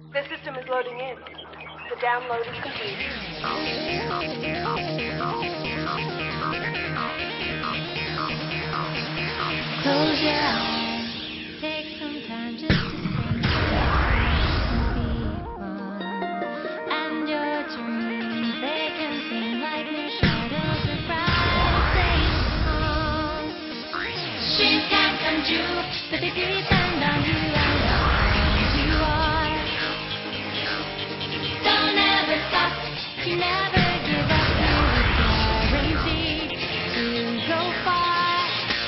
The system is loading in. The download is complete. Close your eyes. Take some time just to think. Be fun. And your dreams, they can seem like mere shadows of rising sun. Dreams can come true, but they depend on you and who you are. Don't ever stop, you never give up, you're guaranteed to go far.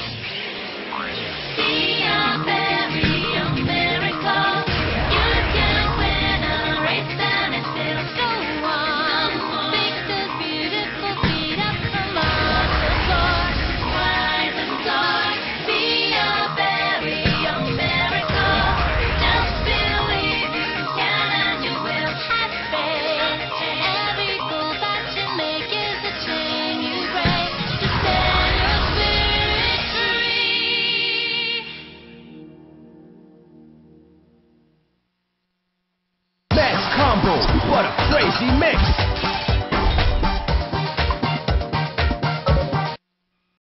Be a very young miracle, you can win a race and it still go on. Pick the beautiful feet up from on the floor, rise and soar. Be a very young miracle, just believe you can and you will have faith. Every goal that you make is a chain you break to set your spirit free. Max Combo, what a crazy mix!